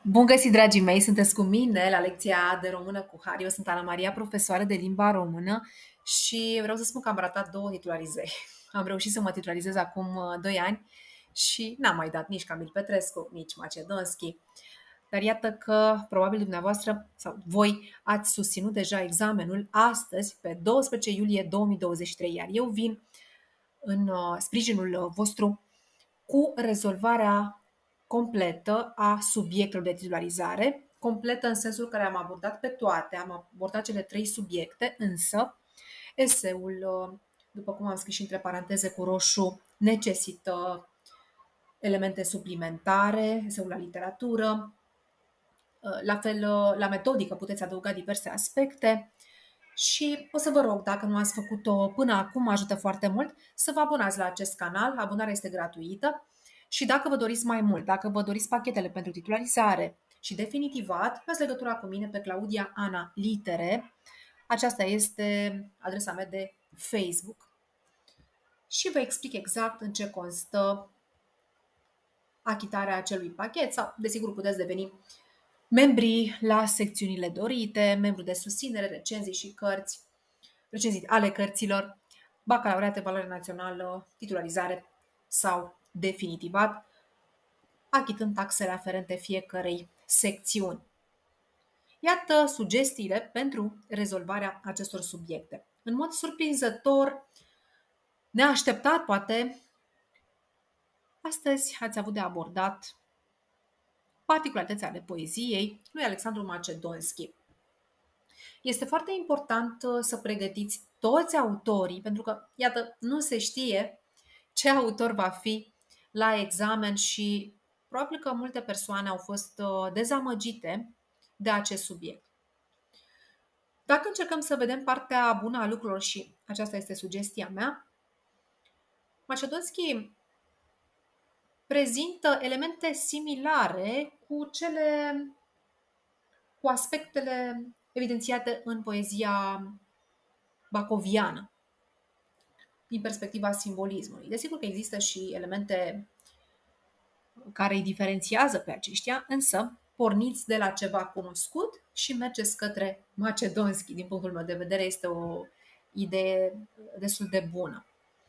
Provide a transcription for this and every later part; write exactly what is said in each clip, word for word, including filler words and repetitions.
Bun găsit, dragii mei! Sunteți cu mine la lecția de română cu Hari. Eu sunt Ana Maria, profesoară de limba română și vreau să spun că am ratat două titularizări. Am reușit să mă titularizez acum uh, doi ani și n-am mai dat nici Camil Petrescu, nici Macedonski. Dar iată că probabil dumneavoastră sau voi ați susținut deja examenul astăzi, pe doisprezece iulie două mii douăzeci și trei, iar eu vin în uh, sprijinul vostru cu rezolvarea completă a subiectelor de titularizare, completă în sensul că le-am abordat pe toate, am abordat cele trei subiecte, însă eseul, după cum am scris și între paranteze cu roșu, necesită elemente suplimentare, eseul la literatură, la fel la metodică puteți adăuga diverse aspecte și o să vă rog, dacă nu ați făcut-o până acum, ajută foarte mult, să vă abonați la acest canal, abonarea este gratuită. Și dacă vă doriți mai mult, dacă vă doriți pachetele pentru titularizare și definitivat, luați legătura cu mine pe Claudia Ana Litere. Aceasta este adresa mea de Facebook. Și vă explic exact în ce constă achitarea acelui pachet sau, desigur, puteți deveni membri la secțiunile dorite, membru de susținere, recenzii și cărți, recenzii ale cărților, bacalaureate, valoare națională, titularizare sau definitivat, achitând taxele aferente fiecărei secțiuni. Iată sugestiile pentru rezolvarea acestor subiecte. În mod surprinzător, neașteptat poate, astăzi ați avut de abordat particularități ale poeziei lui Alexandru Macedonski. Este foarte important să pregătiți toți autorii, pentru că, iată, nu se știe ce autor va fi la examen și probabil că multe persoane au fost dezamăgite de acest subiect. Dacă încercăm să vedem partea bună a lucrurilor, și aceasta este sugestia mea, Macedonski prezintă elemente similare cu cele cu aspectele evidențiate în poezia bacoviană, din perspectiva simbolismului. Desigur că există și elemente care îi diferențiază pe aceștia, însă porniți de la ceva cunoscut și mergeți către Macedonski. Din punctul meu de vedere, este o idee destul de bună.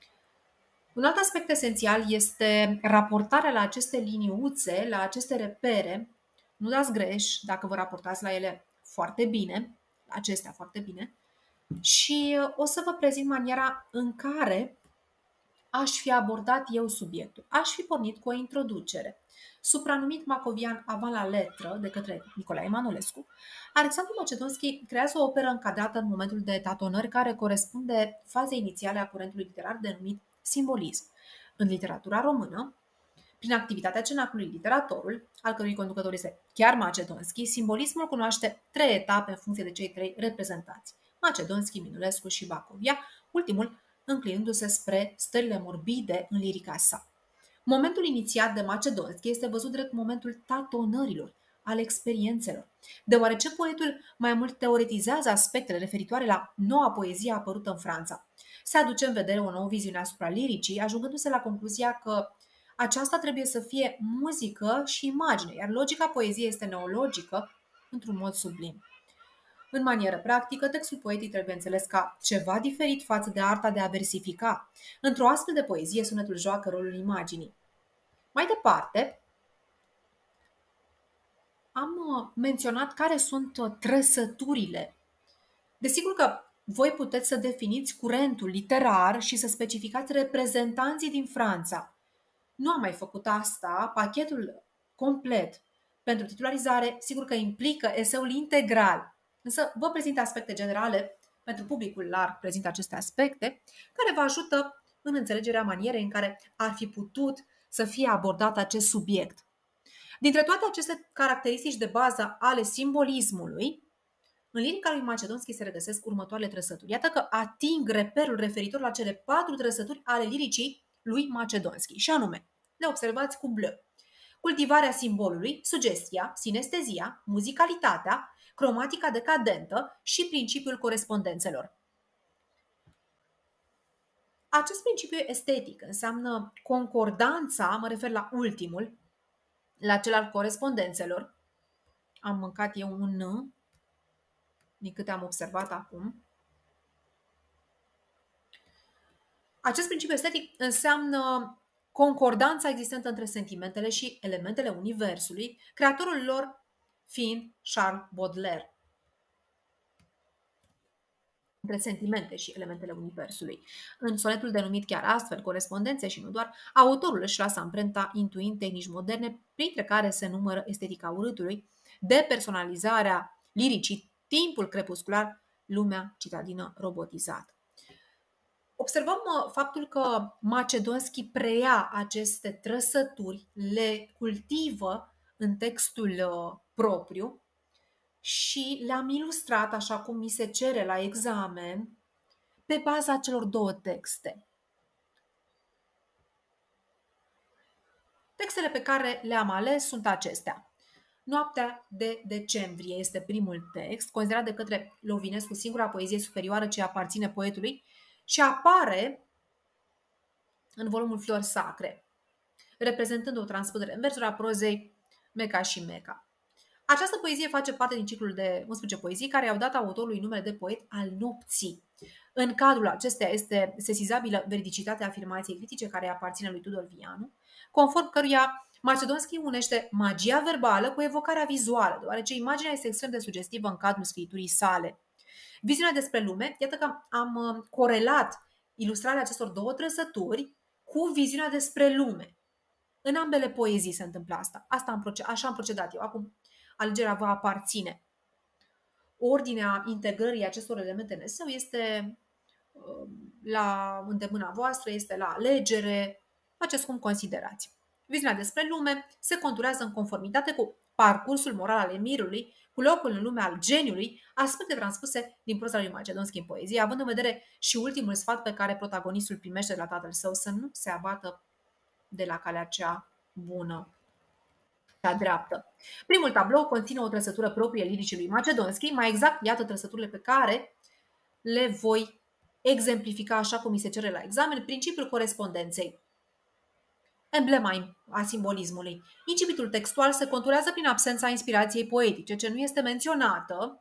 Un alt aspect esențial este raportarea la aceste liniuțe, la aceste repere. Nu dați greș dacă vă raportați la ele foarte bine, la acestea foarte bine, și o să vă prezint maniera în care aș fi abordat eu subiectul. Aș fi pornit cu o introducere. Supranumit Macovian avant la letră de către Nicolae Manolescu, Alexandru Macedonski creează o operă încadrată în momentul de tatonări care corespunde fazei inițiale a curentului literar denumit simbolism. În literatura română, prin activitatea cenaclului Literatorul, al cărui conducător este chiar Macedonski, simbolismul cunoaște trei etape în funcție de cei trei reprezentanți: Macedonski, Minulescu și Bacovia, ultimul înclinându-se spre stările morbide în lirica sa. Momentul inițiat de Macedonski este văzut drept momentul tatonărilor, al experiențelor. Deoarece poetul mai mult teoretizează aspectele referitoare la noua poezie apărută în Franța, se aduce în vedere o nouă viziune asupra liricii, ajungându-se la concluzia că aceasta trebuie să fie muzică și imagine, iar logica poeziei este neologică într-un mod sublim. În manieră practică, textul poetic trebuie înțeles ca ceva diferit față de arta de a versifica. Într-o astfel de poezie, sunetul joacă rolul imaginii. Mai departe, am menționat care sunt trăsăturile. Desigur că voi puteți să definiți curentul literar și să specificați reprezentanții din Franța. Nu am mai făcut asta, pachetul complet pentru titularizare, sigur că implică eseul integral, însă vă prezint aspecte generale, pentru publicul larg prezint aceste aspecte, care vă ajută în înțelegerea manierei în care ar fi putut să fie abordat acest subiect. Dintre toate aceste caracteristici de bază ale simbolismului, în lirica lui Macedonski se regăsesc următoarele trăsături. Iată că ating reperul referitor la cele patru trăsături ale liricii lui Macedonski, și anume, le observați cu bleu: cultivarea simbolului, sugestia, sinestezia, muzicalitatea, cromatica decadentă și principiul corespondențelor. Acest principiu estetic înseamnă concordanța, mă refer la ultimul, la cel al corespondențelor, am mâncat eu un N, din câte am observat acum. Acest principiu estetic înseamnă concordanța existentă între sentimentele și elementele universului, creatorul lor fiind Charles Baudelaire. Între sentimente și elementele universului. În sonetul denumit chiar astfel, Corespondențe și nu doar, autorul își lasă amprenta intuind tehnici moderne, printre care se numără estetica urâtului, depersonalizarea liricii, timpul crepuscular, lumea citadină robotizată. Observăm faptul că Macedonski preia aceste trăsături, le cultivă în textul propriu și le-am ilustrat, așa cum mi se cere la examen, pe baza celor două texte. Textele pe care le-am ales sunt acestea. Noaptea de decembrie este primul text, considerat de către Lovinescu singura poezie superioară ce aparține poetului și apare în volumul Flori Sacre, reprezentând o transpunere în versuri a prozei Meca și Meca. Această poezie face parte din ciclul de unsprezece poezii care i-au dat autorului numele de poet al nopții. În cadrul acesteia este sesizabilă veridicitatea afirmației critice care aparține lui Tudor Vianu, conform căruia Macedonski unește magia verbală cu evocarea vizuală, deoarece imaginea este extrem de sugestivă în cadrul scripturii sale. Viziunea despre lume, iată că am corelat ilustrarea acestor două trăsături cu viziunea despre lume. În ambele poezii se întâmplă asta. Asta am procedat, așa am procedat eu. Acum, alegerea vă aparține. Ordinea integrării acestor elemente în eseu este la îndemâna voastră, este la alegere, faceți cum considerați. Viziunea despre lume se conturează în conformitate cu parcursul moral al emirului, cu locul în lumea al geniului, aspecte transpuse din proza lui Macedonski în poezie, având în vedere și ultimul sfat pe care protagonistul primește de la tatăl său, să nu se abată de la calea cea bună, cea dreaptă. Primul tablou conține o trăsătură proprie liricii lui Macedonski, mai exact, iată trăsăturile pe care le voi exemplifica așa cum mi se cere la examen, principiul corespondenței. Emblema a simbolismului. Incipitul textual se conturează prin absența inspirației poetice, ce nu este menționată,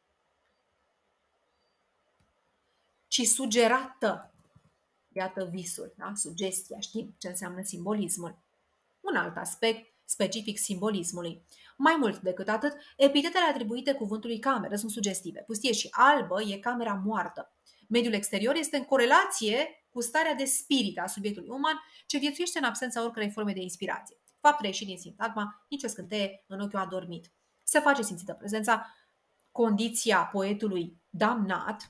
ci sugerată. Iată visul, da? Sugestia, știm ce înseamnă simbolismul. Un alt aspect specific simbolismului. Mai mult decât atât, epitetele atribuite cuvântului cameră sunt sugestive. Pustie și albă e camera moartă. Mediul exterior este în corelație cu starea de spirit a subiectului uman ce viețuiește în absența oricărei forme de inspirație. Fapt reieșit din sintagma, nici o scânteie în ochiul adormit. Se face simțită prezența, condiția poetului damnat,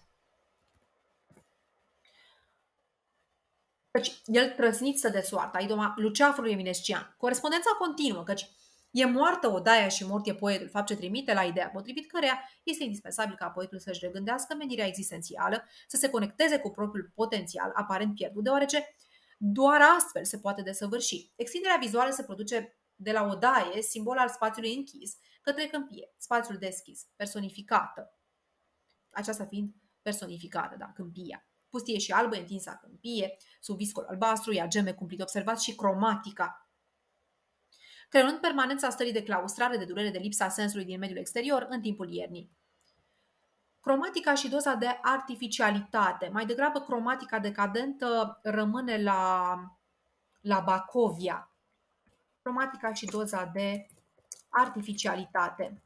căci el trăsniță de soarta, idoma luceafărului eminescian. Corespondența continuă, căci e moartă odaia și mort e poetul, fapt ce trimite la ideea potrivit căreia este indispensabil ca poetul să-și regândească menirea existențială, să se conecteze cu propriul potențial aparent pierdut, deoarece doar astfel se poate desăvârși. Extinderea vizuală se produce de la odaie, simbol al spațiului închis, către câmpie, spațiul deschis, personificată. Aceasta fiind personificată, da, câmpia. Pustie și albă întinsă a câmpie, sub viscol albastru, iar geme cumplit observat și cromatica. Creând permanența stării de claustrare, de durere, de lipsa sensului din mediul exterior în timpul iernii. Cromatica și doza de artificialitate. Mai degrabă cromatica decadentă rămâne la, la Bacovia. Cromatica și doza de artificialitate.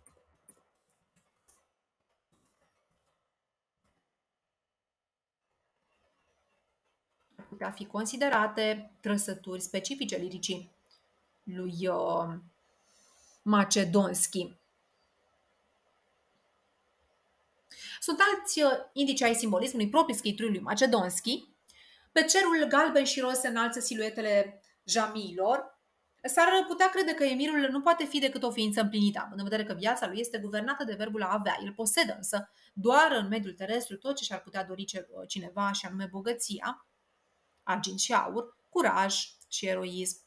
Putea fi considerate trăsături specifice liricii lui uh, Macedonski. Sunt alți uh, indici ai simbolismului proprii scripturii lui Macedonski. Pe cerul galben și roz se înalță siluetele jamiilor. S-ar putea crede că emirul nu poate fi decât o ființă împlinită, având în vedere că viața lui este guvernată de verbul a avea. El posedă însă doar în mediul terestru tot ce și-ar putea dori cineva, și anume bogăția, argint și aur, curaj și eroism.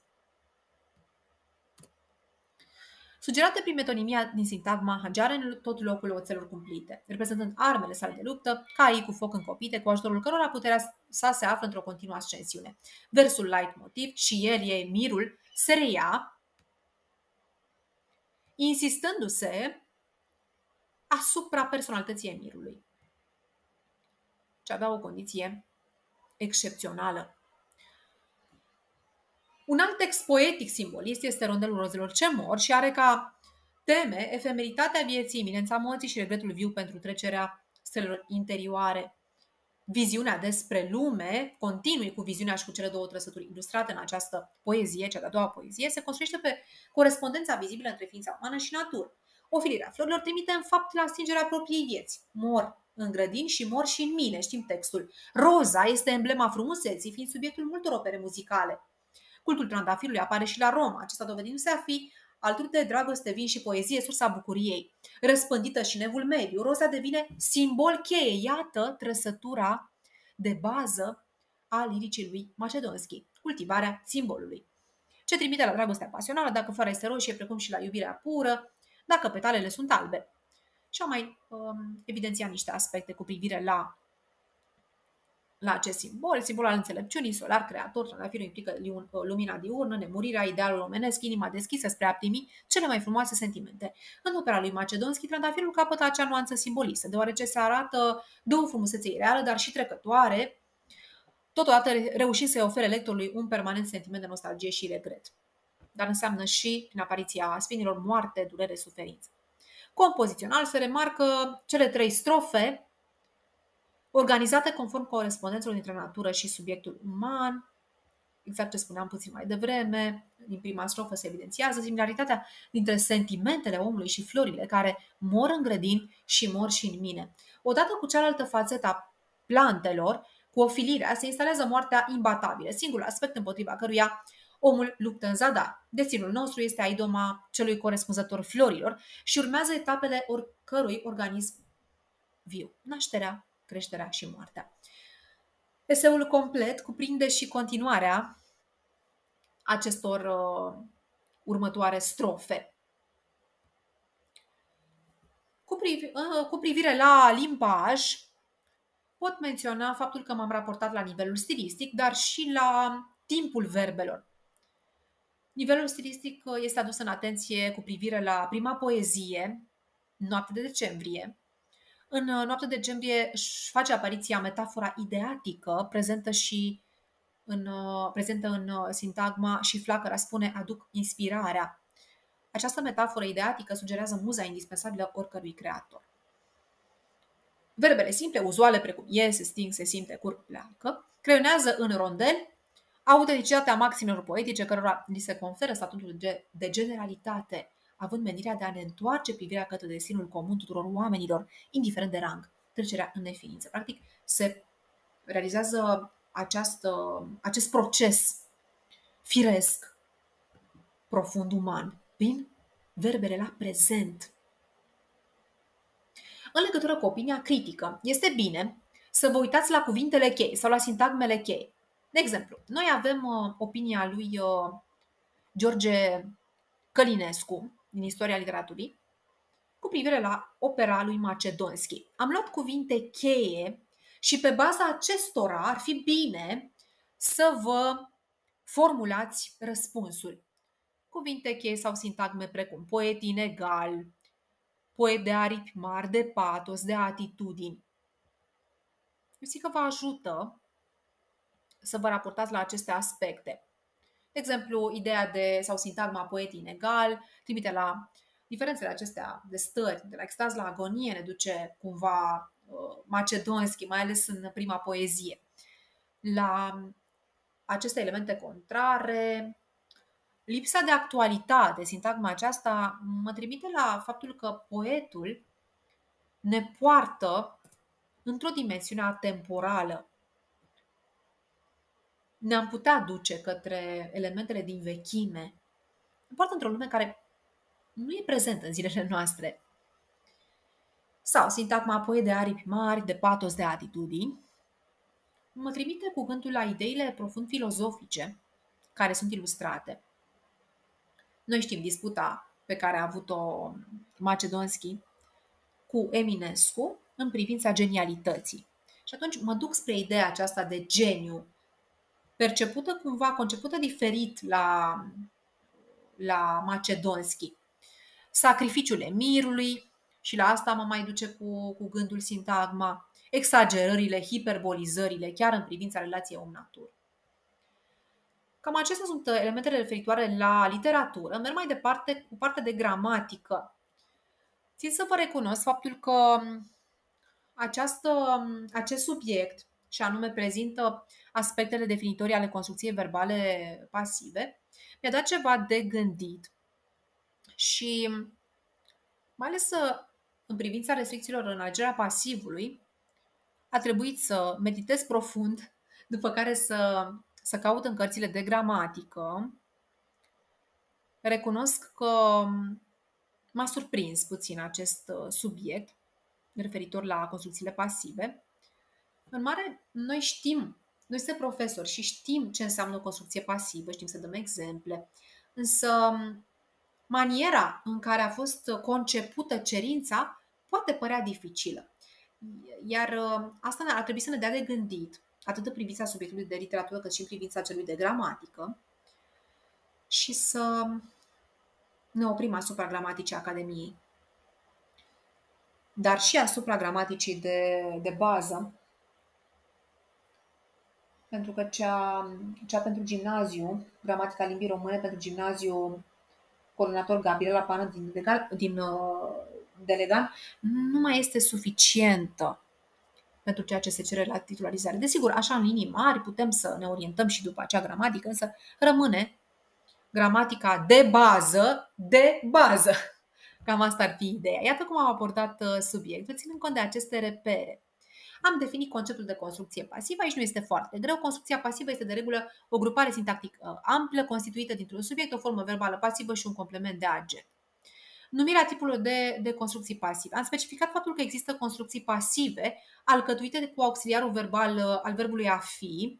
Sugerate prin metonimia din sintagma hangeare în tot locul oțelor cumplite, reprezentând armele sale de luptă, caii cu foc încopite, cu ajutorul cărora puterea sa se află într-o continuă ascensiune. Versul leitmotiv, și el e mirul, se reia insistându-se asupra personalității emirului, ce avea o condiție excepțională. Un alt text poetic simbolist este Rondelul rozelor ce mor și are ca teme efemeritatea vieții, iminența morții și regretul viu pentru trecerea stelelor interioare. Viziunea despre lume, continui cu viziunea și cu cele două trăsături ilustrate în această poezie, cea de-a doua poezie, se construiește pe corespondența vizibilă între ființa umană și natură. Ofilirea florilor trimite în fapt la stingerea propriei vieți. Mor în grădini și mor și în mine, știm textul. Roza este emblema frumuseții, fiind subiectul multor opere muzicale. Cultul trandafirului apare și la Roma, acesta dovedindu-se a fi alături de dragoste, vin și poezie, sursa bucuriei. Răspândită și în evul mediu, roza devine simbol cheie. Iată trăsătura de bază a liricii lui Macedonski, cultivarea simbolului, ce trimite la dragostea pasională, dacă floarea este roșie, precum și la iubirea pură, dacă petalele sunt albe. Și am mai um, evidențiat niște aspecte cu privire la la acest simbol, simbol al înțelepciunii, solar, creator, trandafirul implică lumina diurnă, nemurirea, idealul omenesc, inima deschisă spre a primi cele mai frumoase sentimente. În opera lui Macedonski, trandafirul capătă acea nuanță simbolistă, deoarece se arată de o frumusețe ireală, dar și trecătoare, totodată reușind să-i ofere lectorului un permanent sentiment de nostalgie și regret. Dar înseamnă și, prin apariția sfinilor, moarte, durere, suferință. Compozițional se remarcă cele trei strofe organizate conform corespondențelor dintre natură și subiectul uman, exact ce spuneam puțin mai devreme, din prima strofă se evidențiază similaritatea dintre sentimentele omului și florile care mor în grădini și mor și în mine. Odată cu cealaltă fațetă a plantelor, cu ofilirea, se instalează moartea imbatabilă, singurul aspect împotriva căruia omul luptă în zadar. Destinul nostru este aidoma celui corespunzător florilor și urmează etapele oricărui organism viu. Nașterea, creșterea și moartea. Eseul complet cuprinde și continuarea acestor uh, următoare strofe. Cu, privi, uh, cu privire la limbaj, pot menționa faptul că m-am raportat la nivelul stilistic, dar și la timpul verbelor. Nivelul stilistic este adus în atenție cu privire la prima poezie, Noapte de decembrie. În Noapte de decembrie își face apariția metafora ideatică, prezentă și în, prezentă în sintagma și flacăra spune aduc inspirarea. Această metaforă ideatică sugerează muza indispensabilă oricărui creator. Verbele simple, uzuale, precum e, se sting, se simte, curg, pleacă, creionează în rondel autenticitatea maximelor poetice cărora li se conferă statutul de, de generalitate, având menirea de a ne întoarce privirea către destinul comun tuturor oamenilor, indiferent de rang, trecerea în neființă. Practic, se realizează această, acest proces firesc, profund uman, prin verbele la prezent. În legătură cu opinia critică, este bine să vă uitați la cuvintele cheie sau la sintagmele cheie. De exemplu, noi avem uh, opinia lui uh, George Călinescu, din istoria literaturii, cu privire la opera lui Macedonski. Am luat cuvinte cheie și pe baza acestora ar fi bine să vă formulați răspunsuri. Cuvinte cheie sau sintagme precum poet inegal, poet de aripi mari, de patos, de atitudini. Eu zic că vă ajută să vă raportați la aceste aspecte. De exemplu, ideea de, sau sintagma poet inegal, trimite la diferențele acestea de stări, de la extaz la agonie, ne duce cumva uh, Macedonski, mai ales în prima poezie. La aceste elemente contrare, lipsa de actualitate, sintagma aceasta, mă trimite la faptul că poetul ne poartă într-o dimensiune atemporală. Ne-am putea duce către elementele din vechime. Ne poartă într-o lume care nu e prezentă în zilele noastre. Sau sintagma poet de aripi mari, de patos, de atitudini, mă trimite cuvântul la ideile profund filozofice care sunt ilustrate. Noi știm disputa pe care a avut-o Macedonski cu Eminescu în privința genialității. Și atunci mă duc spre ideea aceasta de geniu, percepută cumva, concepută diferit la, la Macedonski. sacrificiul emirului, și la asta mă mai duce cu, cu gândul sintagma, exagerările, hiperbolizările, chiar în privința relației om-natură. Cam acestea sunt elementele referitoare la literatură. Merg mai departe cu partea de gramatică. Țin să vă recunosc faptul că această, acest subiect, și anume prezintă aspectele definitorii ale construcției verbale pasive, mi-a dat ceva de gândit și mai ales în privința restricțiilor în alegerea pasivului, a trebuit să meditez profund, după care să, să caut în cărțile de gramatică. Recunosc că m-a surprins puțin acest subiect referitor la construcțiile pasive. În mare, noi știm, noi suntem profesori și știm ce înseamnă o construcție pasivă, știm să dăm exemple, însă maniera în care a fost concepută cerința poate părea dificilă. Iar asta ar trebui să ne dea de gândit, atât în privința subiectului de literatură, cât și în privința celui de gramatică, și să ne oprim asupra gramaticii Academiei, dar și asupra gramaticii de, de bază, pentru că cea, cea pentru gimnaziu, gramatica limbii române pentru gimnaziu, coordonator Gabriela Pană din, Legal, din uh, Delegan, nu mai este suficientă pentru ceea ce se cere la titularizare. Desigur, așa în linii mari putem să ne orientăm și după acea gramatică, însă rămâne gramatica de bază, de bază. Cam asta ar fi ideea. Iată cum am abordat subiectul, ținând cont de aceste repere. Am definit conceptul de construcție pasivă, aici nu este foarte greu. Construcția pasivă este de regulă o grupare sintactică amplă, constituită dintr-un subiect, o formă verbală pasivă și un complement de agent. Numirea tipurilor de, de construcții pasive. Am specificat faptul că există construcții pasive alcătuite cu auxiliarul verbal al verbului a fi,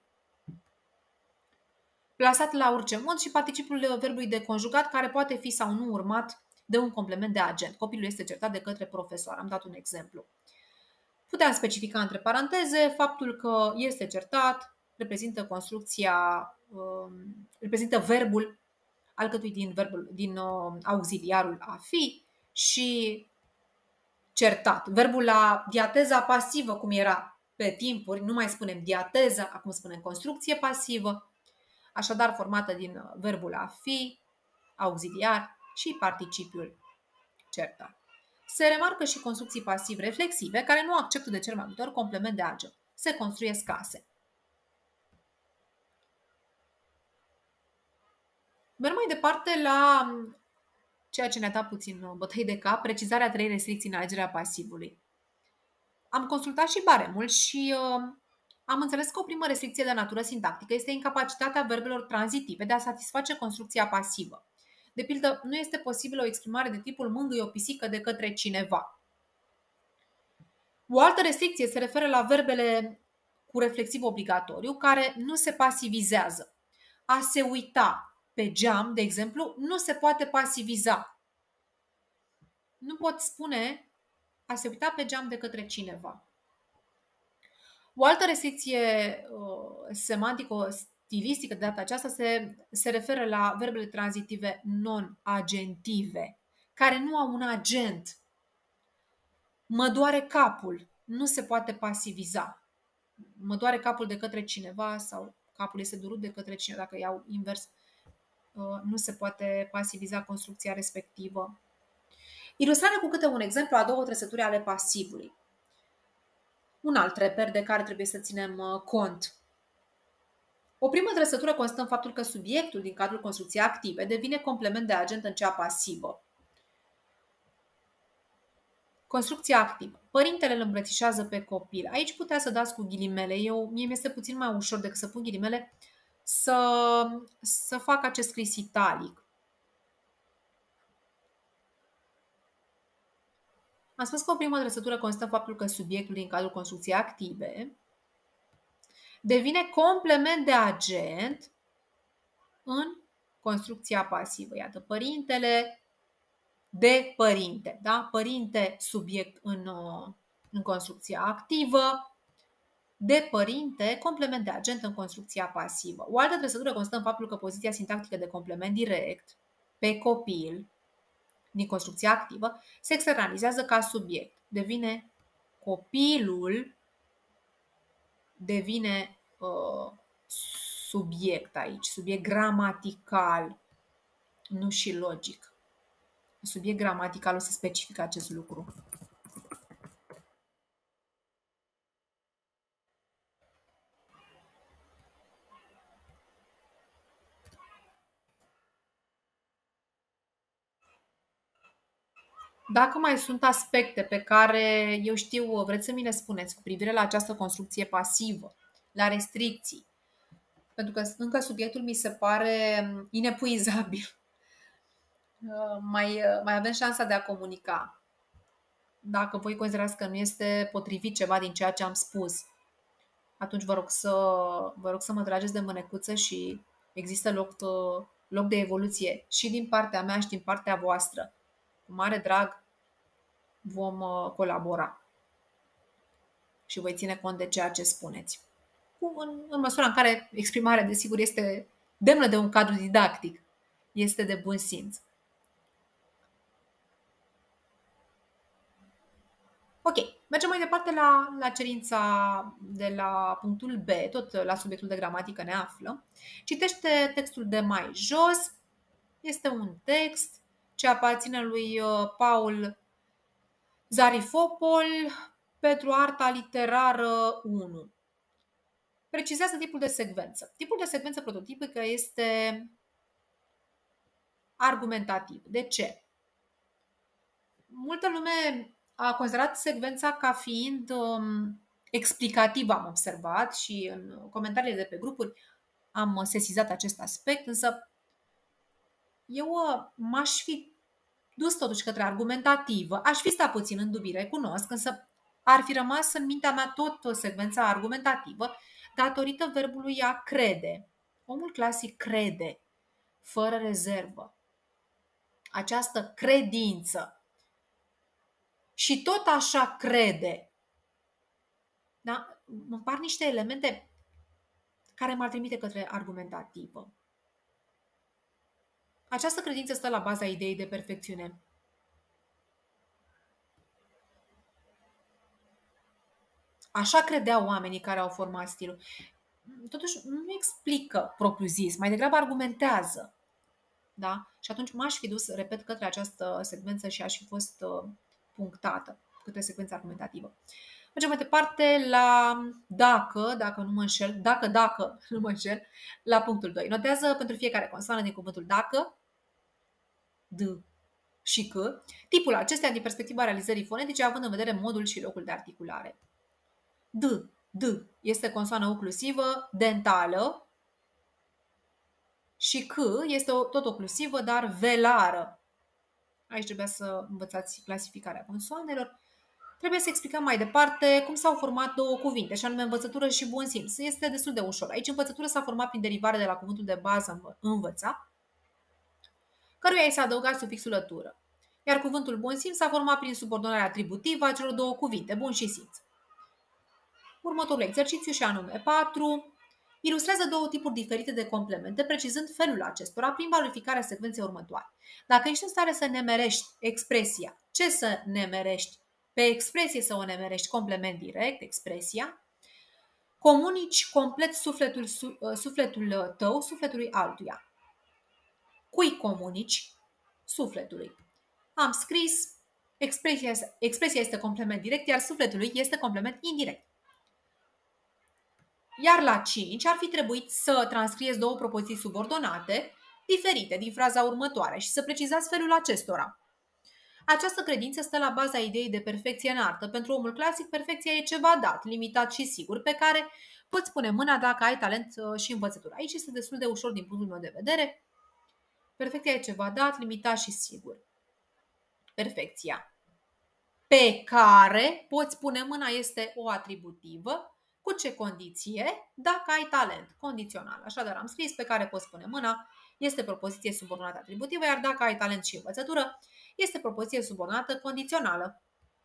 plasat la orice mod, și participul verbului de conjugat, care poate fi sau nu urmat de un complement de agent. Copilul este certat de către profesor. Am dat un exemplu. Puteam specifica între paranteze faptul că este certat, reprezintă construcția, reprezintă verbul alcătuit din, verbul, din auxiliarul a fi și certat. Verbul la diateza pasivă, cum era pe timpuri, nu mai spunem diateză, acum spunem construcție pasivă, așadar formată din verbul a fi, auxiliar și participiul certat. Se remarcă și construcții pasiv-reflexive, care nu acceptă de cel mai multe ori complement de agent. Se construiesc case. Merg mai departe la ceea ce ne-a dat puțin bătăi de cap, precizarea trei restricții în alegerea pasivului. Am consultat și baremul și uh, am înțeles că o primă restricție de natură sintactică este incapacitatea verbelor tranzitive de a satisface construcția pasivă. De pildă, nu este posibilă o exprimare de tipul mângâi o pisică de către cineva. O altă restricție se referă la verbele cu reflexiv obligatoriu, care nu se pasivizează. A se uita pe geam, de exemplu, nu se poate pasiviza. Nu pot spune a se uita pe geam de către cineva. O altă restricție uh, semantico-stilistică de data aceasta se, se referă la verbele tranzitive non-agentive, care nu au un agent. Mă doare capul, nu se poate pasiviza. Mă doare capul de către cineva sau capul este durut de către cineva, dacă iau invers, uh, nu se poate pasiviza construcția respectivă. Ilustrare cu câte un exemplu a două trăsături ale pasivului. Un alt reper de care trebuie să ținem cont. O primă trăsătură constă în faptul că subiectul din cadrul construcției active devine complement de agent în cea pasivă. Construcția activă. Părintele îl îmbrățișează pe copil. Aici putea să dați cu ghilimele. Eu, mie mi-este puțin mai ușor decât să pun ghilimele să, să fac acest scris italic. Am spus că o primă trăsătură constă în faptul că subiectul din cadrul construcției active devine complement de agent în construcția pasivă. Iată, părintele de părinte. Da? Părinte, subiect în, în construcția activă, de părinte, complement de agent în construcția pasivă. O altă trăsătură constă în faptul că poziția sintactică de complement direct pe copil din construcția activă, se externalizează ca subiect. Devine copilul, devine uh, subiect aici, subiect gramatical, nu și logic. Subiect gramatical o să specifică acest lucru. Dacă mai sunt aspecte pe care, eu știu, vreți să mi le spuneți cu privire la această construcție pasivă, la restricții, pentru că încă subiectul mi se pare inepuizabil. Mai, mai avem șansa de a comunica. Dacă voi considerați că nu este potrivit ceva din ceea ce am spus, atunci vă rog să, vă rog să mă trageți de mânecuță și există loc, loc de evoluție și din partea mea și din partea voastră. Cu mare drag vom colabora și voi ține cont de ceea ce spuneți. În, în măsura în care exprimarea, desigur, este demnă de un cadru didactic, este de bun simț. Ok, mergem mai departe la, la cerința de la punctul B, tot la subiectul de gramatică ne află. Citește textul de mai jos. Este un text ce aparține lui Paul Zarifopol pentru arta literară unu. Precizează tipul de secvență. Tipul de secvență prototipică este argumentativ. De ce? Multă lume a considerat secvența ca fiind um, explicativă, am observat, și în comentariile de pe grupuri am sesizat acest aspect, însă eu m-aș fi dus totuși către argumentativă. Aș fi stat puțin în dubii, recunosc, însă ar fi rămas în mintea mea tot secvența argumentativă datorită verbului a crede. Omul clasic crede, fără rezervă. Această credință. Și tot așa crede. Da? Mă par niște elemente care m-ar trimite către argumentativă. Această credință stă la baza ideii de perfecțiune. Așa credeau oamenii care au format stilul. Totuși, nu explică propriu-zis, mai degrabă argumentează. Da? Și atunci m-aș fi dus, repet, către această secvență și aș fi fost uh, punctată către secvența argumentativă. Mergem mai departe la dacă, dacă nu mă înșel, dacă, dacă nu mă înșel, la punctul doi. Notează pentru fiecare consoană din cuvântul dacă, d și c, tipul acestea din perspectiva realizării fonetice, având în vedere modul și locul de articulare. D, D este consoană oclusivă, dentală, și C este tot oclusivă, dar velară. Aici trebuia să învățați clasificarea consoanelor. Trebuie să explicăm mai departe cum s-au format două cuvinte, și anume învățătură și bun simț. Este destul de ușor. Aici învățătură s-a format prin derivare de la cuvântul de bază învăța, căruia i s-a adăugat sufixul -ătură. Iar cuvântul bun simț s-a format prin subordonarea atributivă a celor două cuvinte, bun și simț. Următorul exercițiu, și anume patru, ilustrează două tipuri diferite de complemente, precizând felul acestora prin valorificarea secvenței următoare. Dacă ești în stare să nemerești expresia, ce să nemerești? Pe expresie să o nemerești, complement direct, expresia, comunici complet sufletul, sufletul tău sufletului altuia. Cui comunici? Sufletului. Am scris, expresia, expresia este complement direct, iar sufletului este complement indirect. Iar la cinci ar fi trebuit să transcrieți două propoziții subordonate diferite din fraza următoare și să precizați felul acestora. Această credință stă la baza ideii de perfecție în artă. Pentru omul clasic, perfecția e ceva dat, limitat și sigur, pe care poți pune mâna dacă ai talent și învățătură. Aici este destul de ușor din punctul meu de vedere. Perfecția e ceva dat, limitat și sigur. Perfecția pe care poți pune mâna este o atributivă. Cu ce condiție? Dacă ai talent. Condițional. Așadar am scris pe care poți pune mâna, este propoziție subordonată atributivă, iar dacă ai talent și învățătură, este propoziție subordonată condițională.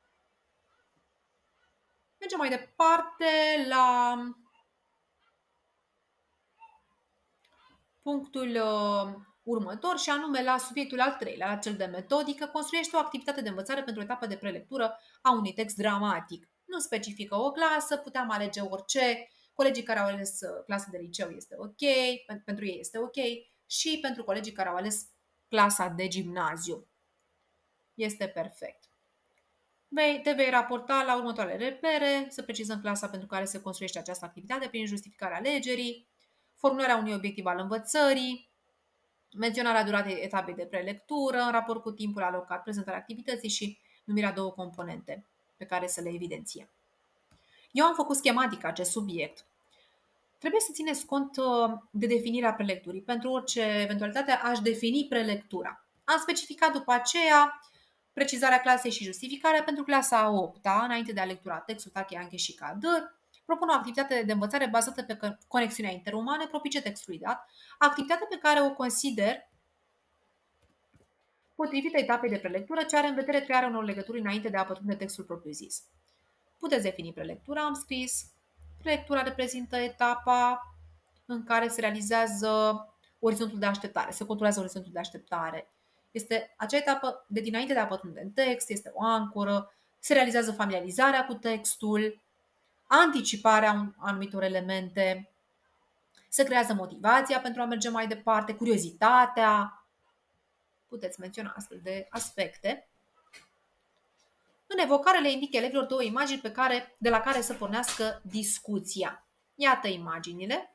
Mergem mai departe la punctul următor și anume la subiectul al treilea, la cel de metodică, construiește o activitate de învățare pentru etapa de prelectură a unui text dramatic. Nu specifică o clasă, puteam alege orice, colegii care au ales clasa de liceu este ok, pentru ei este ok și pentru colegii care au ales clasa de gimnaziu. Este perfect. Te vei raporta la următoarele repere, să precizăm clasa pentru care se construiește această activitate prin justificarea alegerii, formularea unui obiectiv al învățării, menționarea duratei etapei de prelectură în raport cu timpul alocat, prezentarea activității și numirea două componente pe care să le evidențiem. Eu am făcut schematic acest subiect. Trebuie să țineți cont de definirea prelecturii. Pentru orice eventualitate aș defini prelectura. Am specificat după aceea precizarea clasei și justificarea pentru clasa a opta, înainte de a lectura textul Tache, Anche și Cadăr. Propun o activitate de învățare bazată pe conexiunea interumană propice textului dat, activitatea pe care o consider potrivită etapei de prelectură, ce are în vedere crearea unor legături înainte de a pătrunde textul propriu-zis. Puteți defini prelectura, am scris. Prelectura reprezintă etapa în care se realizează orizontul de așteptare, se controlează orizontul de așteptare. Este acea etapă de dinainte de a pătrunde în text, este o ancoră, se realizează familiarizarea cu textul, anticiparea anumitor elemente, se creează motivația pentru a merge mai departe, curiozitatea. Puteți menționa astfel de aspecte. În evocare le indic elevilor două imagini pe care, de la care să pornească discuția. Iată imaginile.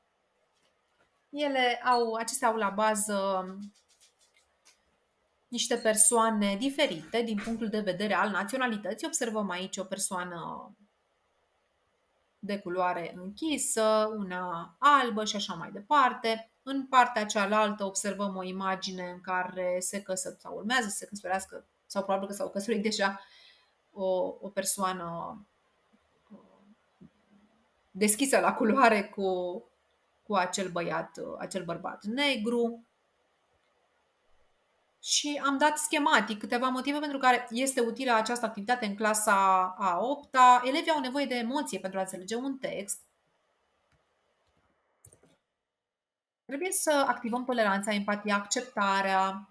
Ele au, acestea au la bază niște persoane diferite din punctul de vedere al naționalității. Observăm aici o persoană de culoare închisă, una albă și așa mai departe. În partea cealaltă observăm o imagine în care se căsătorească sau urmează să se căsătorească, sau probabil că s-au căsătorit deja, o, o persoană deschisă la culoare cu, cu acel băiat, acel bărbat negru. Și am dat schematic câteva motive pentru care este utilă această activitate în clasa a opta. Elevii au nevoie de emoție pentru a înțelege un text. Trebuie să activăm toleranța, empatia, acceptarea.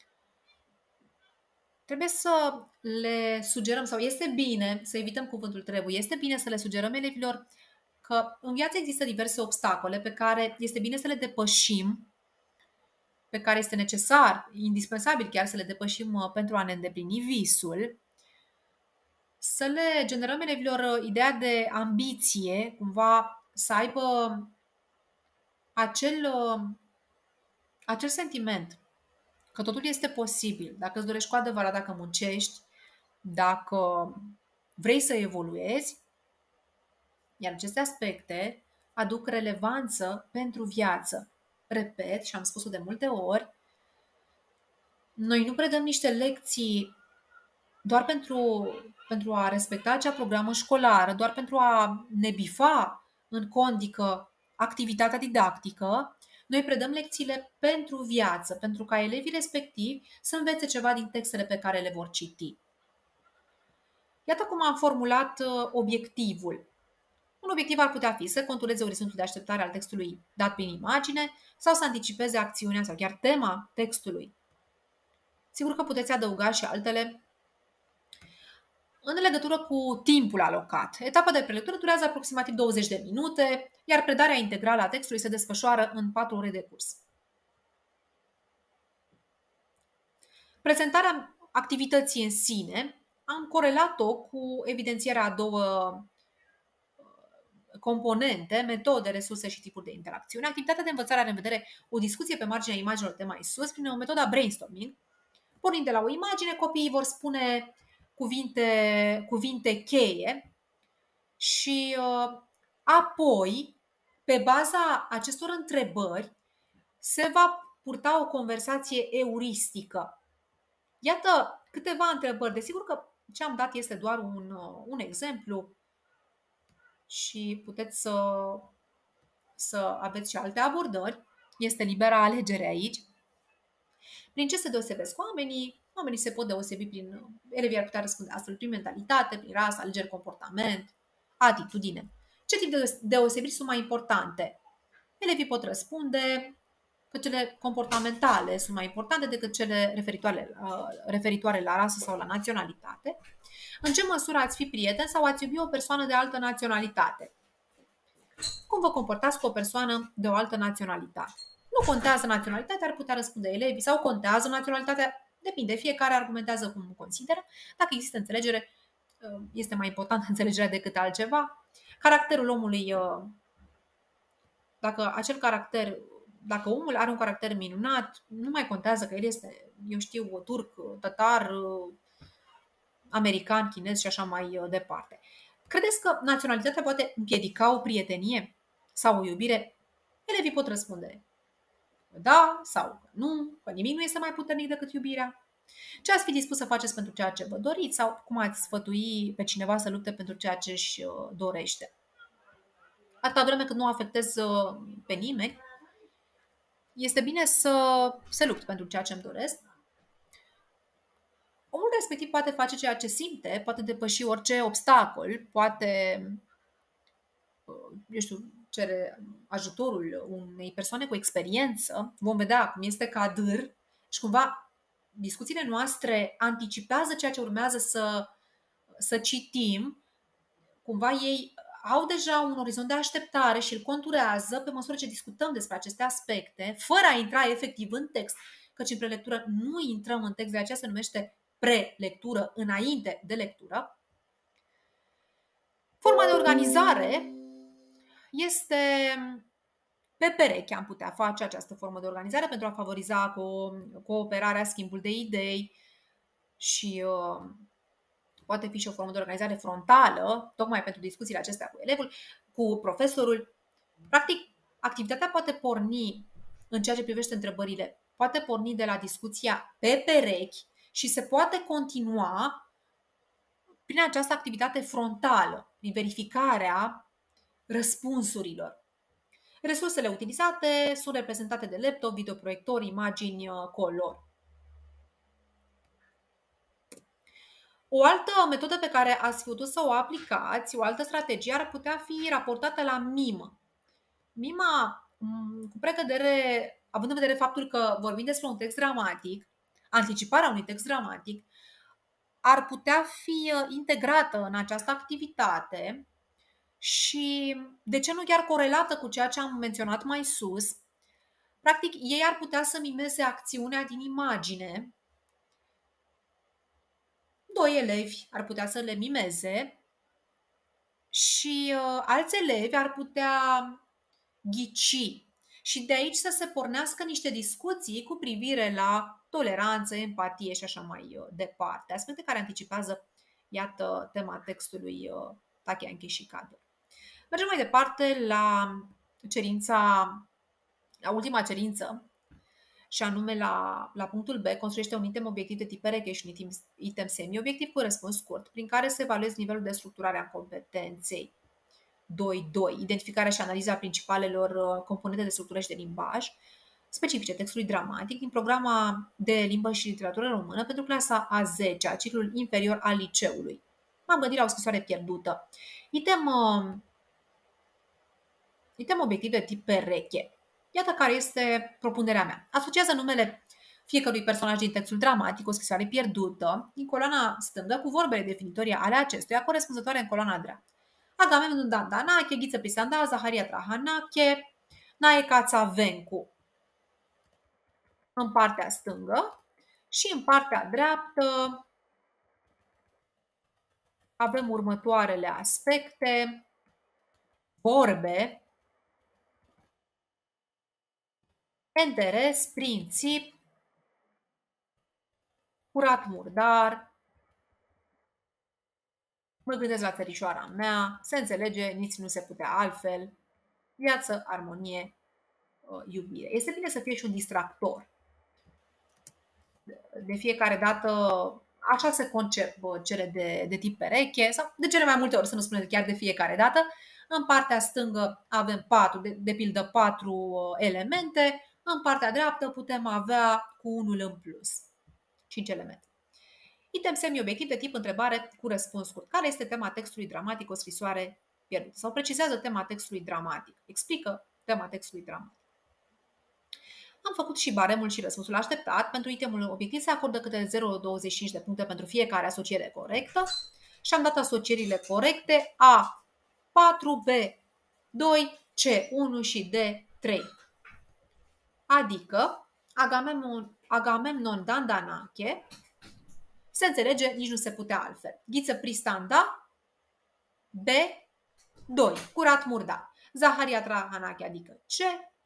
Trebuie să le sugerăm, sau este bine să evităm cuvântul trebuie, este bine să le sugerăm elevilor că în viață există diverse obstacole pe care este bine să le depășim, pe care este necesar, indispensabil chiar să le depășim pentru a ne îndeplini visul, să le generăm elevilor ideea de ambiție, cumva să aibă acel, acel sentiment că totul este posibil, dacă îți dorești cu adevărat, dacă muncești, dacă vrei să evoluezi, iar aceste aspecte aduc relevanță pentru viață. Repet, și am spus-o de multe ori, noi nu predăm niște lecții doar pentru, pentru a respecta acea programă școlară, doar pentru a ne bifa în condică activitatea didactică. Noi predăm lecțiile pentru viață, pentru ca elevii respectivi să învețe ceva din textele pe care le vor citi. Iată cum am formulat obiectivul. Un obiectiv ar putea fi să contureze orizontul de așteptare al textului dat prin imagine sau să anticipeze acțiunea sau chiar tema textului. Sigur că puteți adăuga și altele în legătură cu timpul alocat. Etapa de prelectură durează aproximativ douăzeci de minute, iar predarea integrală a textului se desfășoară în patru ore de curs. Prezentarea activității în sine am corelat-o cu evidențierea a două componente, metode, resurse și tipuri de interacțiune. Activitatea de învățare are în vedere o discuție pe marginea imaginilor de mai sus prin o metodă brainstorming. Pornind de la o imagine, copiii vor spune cuvinte, cuvinte cheie și uh, apoi, pe baza acestor întrebări, se va purta o conversație euristică. Iată câteva întrebări. Desigur că ce am dat este doar un, uh, un exemplu și puteți să, să aveți și alte abordări. Este liberă alegere aici. Prin ce se deosebesc oamenii? Oamenii se pot deosebi prin, elevii ar putea răspunde astfel prin mentalitate, prin rasă, alegeri, comportament, atitudine. Ce tip de deosebiri sunt mai importante? Elevii pot răspunde că cele comportamentale sunt mai importante decât cele referitoare, referitoare la rasă sau la naționalitate. În ce măsură ați fi prieten sau ați iubi o persoană de altă naționalitate? Cum vă comportați cu o persoană de o altă naționalitate? Nu contează naționalitatea, ar putea răspunde elevii, sau contează naționalitatea, depinde, fiecare argumentează cum consideră. Dacă există înțelegere, este mai importantă înțelegerea decât altceva. Caracterul omului, dacă acel caracter, dacă omul are un caracter minunat, nu mai contează că el este, eu știu, turc, tătar, american, chinez și așa mai departe. Credeți că naționalitatea poate împiedica o prietenie sau o iubire? Elevii pot răspunde da sau nu, că nimic nu este mai puternic decât iubirea. Ce ați fi dispus să faceți pentru ceea ce vă doriți sau cum ați sfătui pe cineva să lupte pentru ceea ce își dorește? Atâta vreme cât nu afectez pe nimeni, este bine să se lupt pentru ceea ce îmi doresc. Omul respectiv poate face ceea ce simte, poate depăși orice obstacol, poate, eu știu, cere ajutorul unei persoane cu experiență. Vom vedea cum este Kadir și cumva discuțiile noastre anticipează ceea ce urmează să, să citim. Cumva ei au deja un orizont de așteptare și îl conturează pe măsură ce discutăm despre aceste aspecte, fără a intra efectiv în text, căci în prelectură nu intrăm în text, de aceea se numește prelectură, înainte de lectură. Forma de organizare este pe pereche. Am putea face această formă de organizare pentru a favoriza co- cooperarea, schimbul de idei și uh, poate fi și o formă de organizare frontală, tocmai pentru discuțiile acestea cu elevul, cu profesorul. Practic, activitatea poate porni, în ceea ce privește întrebările, poate porni de la discuția pe perechi și se poate continua prin această activitate frontală, prin verificarea răspunsurilor. Resursele utilizate sunt reprezentate de laptop, videoproiector, imagini, color. O altă metodă pe care ați putut să o aplicați, o altă strategie, ar putea fi raportată la mimă. Mima, cu precădere, având în vedere faptul că vorbim despre un text dramatic, anticiparea unui text dramatic, ar putea fi integrată în această activitate și, de ce nu chiar corelată cu ceea ce am menționat mai sus. Practic, ei ar putea să mimeze acțiunea din imagine. Doi elevi ar putea să le mimeze și uh, alți elevi ar putea ghici. Și de aici să se pornească niște discuții cu privire la toleranță, empatie și așa mai uh, departe. Aspecte care anticipează, iată, tema textului uh, Takia Enchi și Kadir. Mergem mai departe la cerința, la ultima cerință, și anume la, la punctul B, construiește un item obiectiv de tip pereche și un item, item semi-obiectiv cu răspuns scurt, prin care se evaluează nivelul de structurare a competenței. doi doi. Identificarea și analiza principalelor componente de structură și de limbaj specifice textului dramatic din programa de limbă și literatură română pentru clasa a zecea, ciclul inferior al liceului. M-am gândit la o scrisoare pierdută. Item, item obiectiv de tip pereche. Iată care este propunerea mea. Asociază numele fiecărui personaj din textul dramatic, o scrisoare pierdută, din coloana stângă cu vorbele definitorii ale acestuia, corespunzătoare în coloana dreaptă. Agamemnon Dandanache, Ghiță Pisanda, Zaharia Trahanache, Nae Cațavencu în partea stângă și în partea dreaptă avem următoarele aspecte: vorbe, interes, princip, curat murdar, mă gândesc la țărișoara mea, se înțelege, nici nu se putea altfel, viață, armonie, iubire. Este bine să fie și un distractor. De fiecare dată, așa se concep cele de, de tip pereche, sau de cele mai multe ori, să nu spunem chiar de fiecare dată. În partea stângă avem patru, de, de pildă patru elemente, în partea dreaptă putem avea cu unul în plus, cinci elemente. Item semi-obiectiv de tip întrebare cu răspuns scurt. Care este tema textului dramatic, o scrisoare pierdută? Sau precizează tema textului dramatic. Explică tema textului dramatic. Am făcut și baremul și răspunsul așteptat. Pentru itemul obiectiv se acordă câte zero virgulă douăzeci și cinci de puncte pentru fiecare asociere corectă și am dat asocierile corecte A patru, B doi, C unu și D trei. Adică Agamemnon, Agamemnon Dandanache se înțelege, nici nu se putea altfel. Ghiță Pristanda B doi, Curat Murda. Zaharia Trahanache, adică C.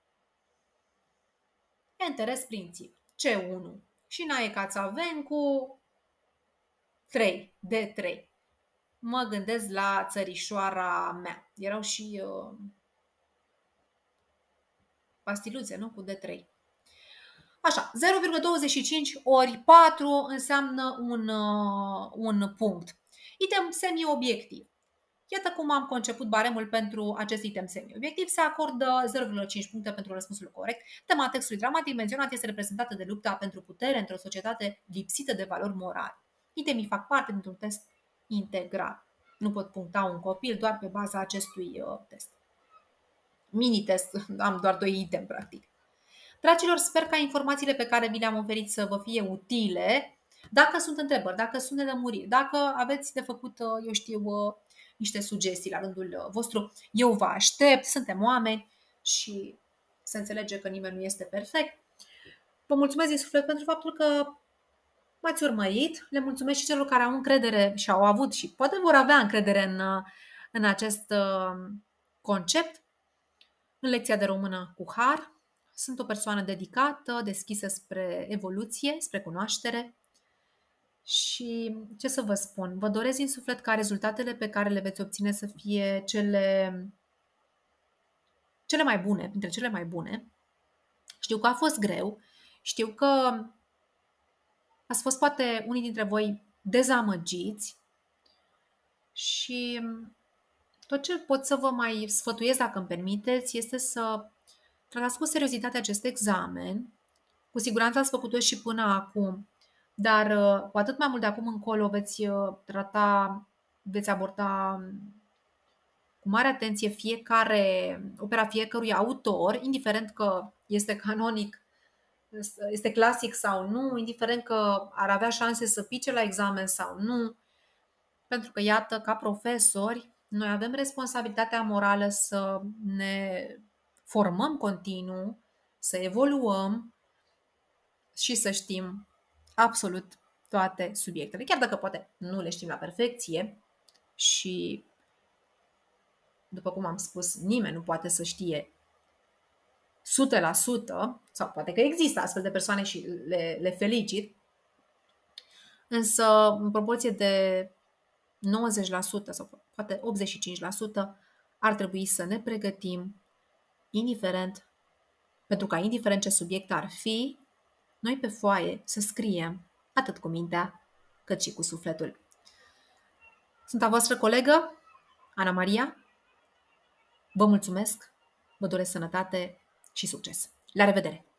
Interes Prințip C unu. Și Nae Cațavencu trei, D trei. Mă gândesc la țărișoara mea. Erau și uh, pastiluțe, nu? Cu D trei. Așa, zero virgulă douăzeci și cinci ori patru înseamnă un, uh, un punct. Item semi-obiectiv. Iată cum am conceput baremul pentru acest item semi-obiectiv. Se acordă zero virgulă cinci puncte pentru răspunsul corect. Tema textului dramatic menționat este reprezentată de lupta pentru putere într-o societate lipsită de valori morale. Itemii fac parte dintr-un test integral. Nu pot puncta un copil doar pe baza acestui uh, test. Mini-test, am doar doi item, practic. Dragilor, sper ca informațiile pe care vi le-am oferit să vă fie utile. Dacă sunt întrebări, dacă sunt nelămuriri, dacă aveți de făcut, eu știu, niște sugestii la rândul vostru, eu vă aștept, suntem oameni și se înțelege că nimeni nu este perfect. Vă mulțumesc din suflet pentru faptul că m-ați urmărit. Le mulțumesc și celor care au încredere și au avut și poate vor avea încredere în, în acest concept. În lecția de română cu har, sunt o persoană dedicată, deschisă spre evoluție, spre cunoaștere și ce să vă spun, vă doresc din suflet ca rezultatele pe care le veți obține să fie cele, cele mai bune, dintre cele mai bune. Știu că a fost greu, știu că ați fost poate unii dintre voi dezamăgiți și tot ce pot să vă mai sfătuiesc, dacă îmi permiteți, este să tratați cu seriozitate acest examen. Cu siguranță ați făcut-o și până acum, dar cu atât mai mult de acum încolo veți trata, veți aborda cu mare atenție fiecare, opera fiecărui autor, indiferent că este canonic, este clasic sau nu, indiferent că ar avea șanse să pice la examen sau nu. Pentru că, iată, ca profesori, noi avem responsabilitatea morală să ne formăm continuu, să evoluăm și să știm absolut toate subiectele. Chiar dacă poate nu le știm la perfecție și, după cum am spus, nimeni nu poate să știe o sută la sută, sau poate că există astfel de persoane și le, le felicit, însă în proporție de nouăzeci la sută sau poate optzeci și cinci la sută ar trebui să ne pregătim indiferent, pentru ca indiferent ce subiect ar fi, noi pe foaie să scriem atât cu mintea cât și cu sufletul. Sunt a voastră colegă, Ana Maria. Vă mulțumesc, vă doresc sănătate și succes. La revedere!